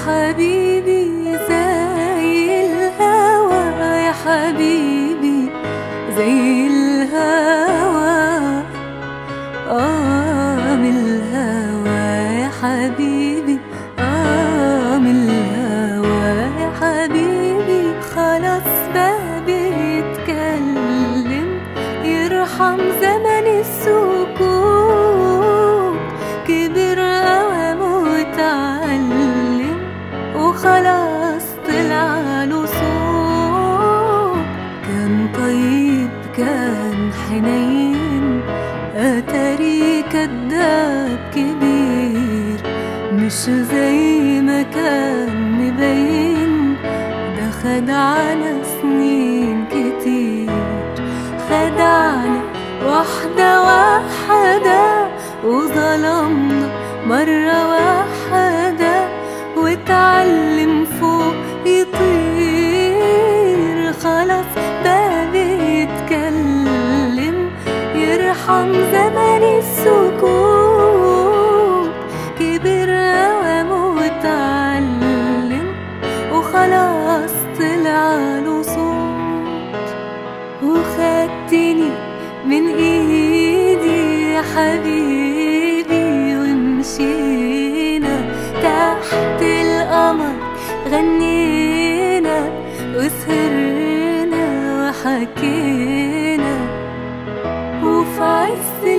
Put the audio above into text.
حبيبي زي الهوى، يا حبيبي زي الهوى، من الهوى يا حبيبي، من الهوى يا حبيبي. خلاص بابي يتكلم، يرحم زمن السكوت، كبر قوام واتعلم وخلاص طلع له صوت. كان طيب كان حنين، اتاري كداب كبير، مش زي ما كان مبين، ده خدعنا سنين كتير، خدعنا واحدة واحدة وظلمنا مرة واحدة، واتعلم فوق يطير. خلاص بابي يتكلم، يرحم زمن السكوت، كبر قوام واتعلم وخلاص طلع له صوت. وخدتني من ايدي يا حبيبي ومشينا تحت القمر، غنينا وسهرنا وحكينا، وفي عز